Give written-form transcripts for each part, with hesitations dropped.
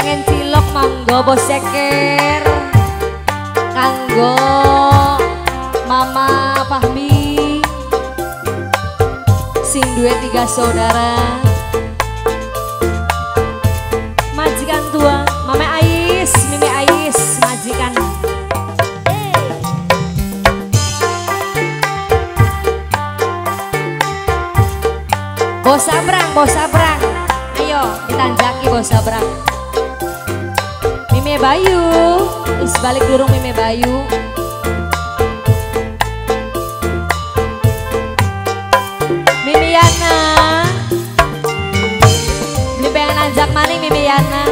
pengen cilok monggo bos ceker. Kanggo Mama Fahmi sing duwe 3 saudara. Majikan tua Mama Ais, Mimi Ais, majikan. Bos Sabrang, Bos Sabrang. Ayo kita jaki Bos Sabrang. Mimi Bayu, is balik durung Mimi Bayu. Mimi Yana. Beli pengen anjak maning Mimi Yana.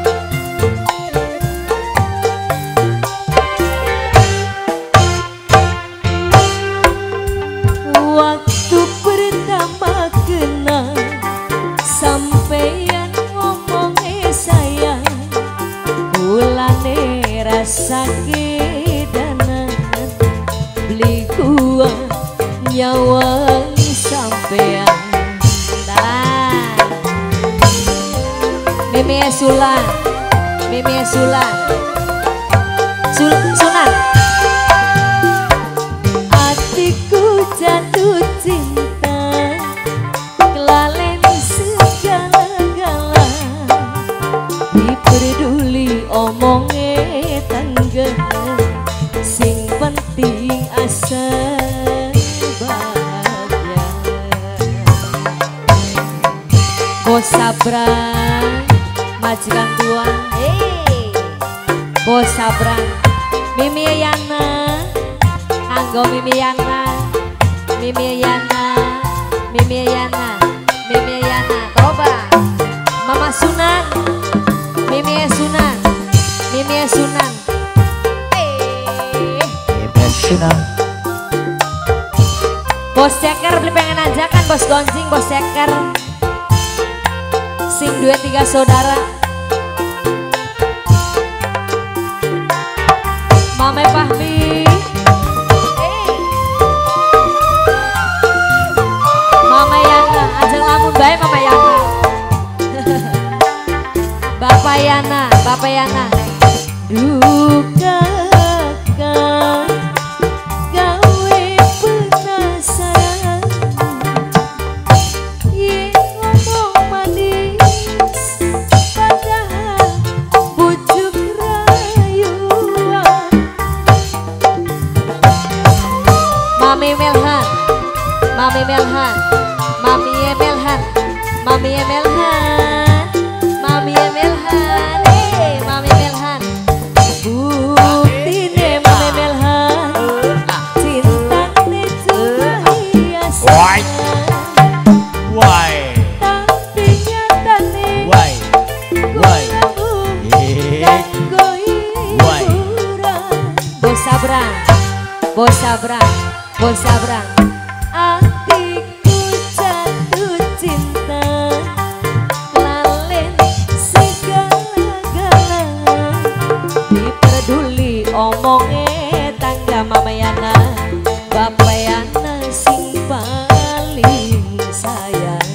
Waktu pertama kenal sampeyan ngomongnya sayang, bulane rasa kedanan, beli kuah nyawang sampeyan. Mimi Sulan, Mimi Sulan, Sunan. Hatiku jatuh cinta, kelalen segala-gala, diperduli omongnya tangga, sing penting asa bahagia. Bos Sabrang, majikan tua, Bos Sabrang, Mimi Yana, Anggo Mimi Yana, Mimi Yana, Mimi Yana, Mimi Yana, coba Mama Sunan, Mimi Sunan, Mimi Sunan, Mimi Sunan. Bos ceker beli pengen ajakan Bos Gonjing, Bos ceker, sing duet 3 saudara. Mame Fahmi, Mama Yana, ajeng lamun bae Mama Yana. Bapak Yana, Bapak Yana. Duka kan gawe penasaran, ye ngomong manis padahal bujuk rayuan. Mami Melhan, Mami Melhan, Mami Melhan, Mami Melhan, Mami Melhan, Mami Melhan. Buktine Mami Melhan, cintane cuma hiasan, tapi nyatane kanggo hiburan. Bos Sabrang, Bos Sabrang, Bos Sabrang. Hatiku jatuh cinta, lalen segala-gala, diperduli omongnya tangga Mama Yana, Bapak Yana sing paling sayang.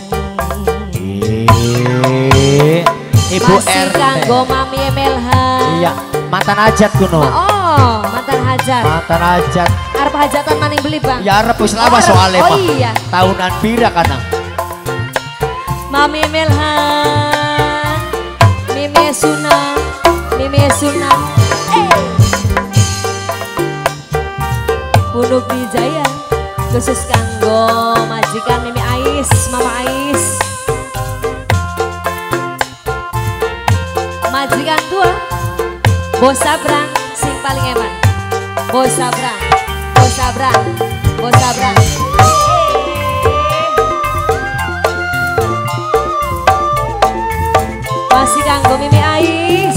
Ibu Masih RT. kanggo Mami Melhan. Iya, mantan hajat kuno. Oh, mantan hajat. Mantan hajat. Arep hajatan maning beli Bang. Ya arep wis lama arep. soalnya Oh mah. iya. Tahunan pira kanang. Mami Melhan, Mimi Sunan, Mimi Sunan. Punuk Wijaya, khusus kanggo majikan Mimi Ais, Mama Ais. Majikan tua, Bos Sabrang, sing paling eman. Bos Sabrang, Bos Sabrang, Bos Sabrang. Masih kanggo Mimi Ais.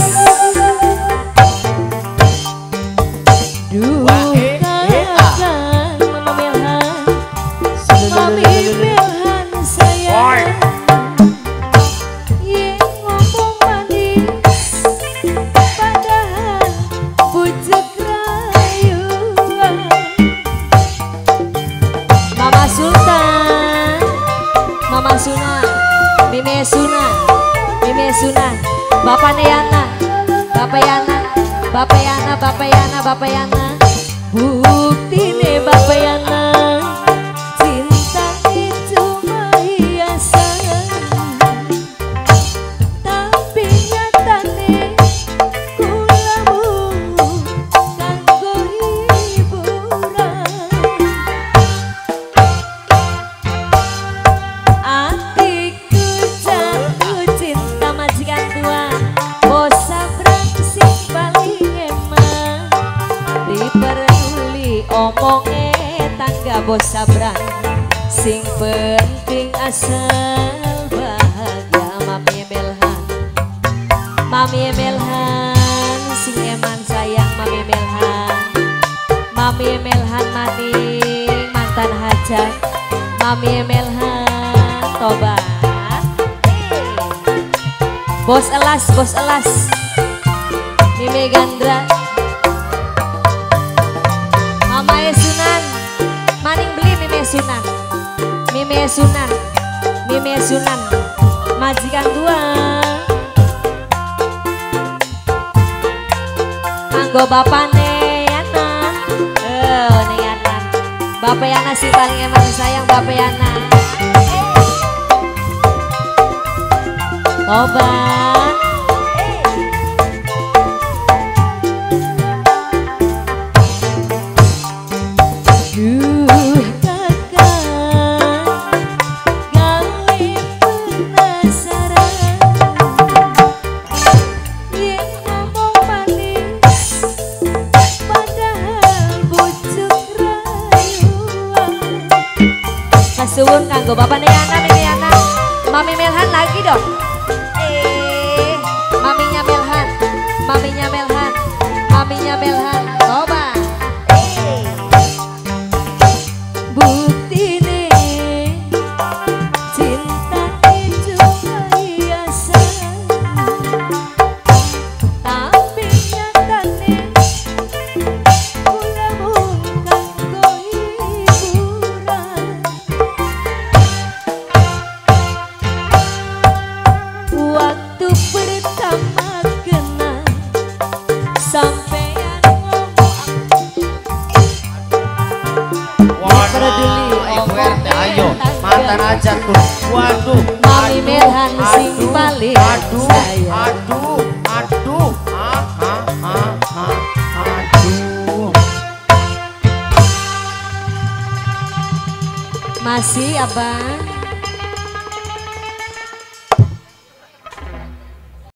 Dukakan Mama Melhan, Mami Melhan sayang, ye ngomong manis padahal bujuk rayuan. Mama Sultan, Mama Sunan, Mimi Sunan, Mimi Sunan, Bapak Neana, Bapak Yana, Bapak Yana, Bapak Yana, Bapak Yana. Bukti nih Bapak Yana, cinta itu hiasan, tapi nyatane kulamu kanggo hiburan. Atiku jatuh cinta majikan tua, bos sabrang sing paling emang, diperluli omonge tangga bos sabrang, sing penting asal bahagia. Mami Melhan, Mami Melhan, sing eman sayang Mami Melhan, Mami Melhan maning mantan hajat, Mami Melhan tobat. Bos elas, Mimi Gandra, Mama Sunan, maning beli Mimi Sunan, Mimi Sunan, Mimi Sunan, majikan tua. Anggo Bapak Yana, Yana, Bapak Yana sih paling emang sayang Bapak Yana. Obat. Suwun kanggo Bapak Neana, Mimi Yana, Mami Melhan lagi dong. Maminya Melhan, Maminya Melhan, Maminya Melhan, coba. Bukti nih cinta itu hiasan, tapi nyatane kulamu kanggo hiburan. Waktu pertama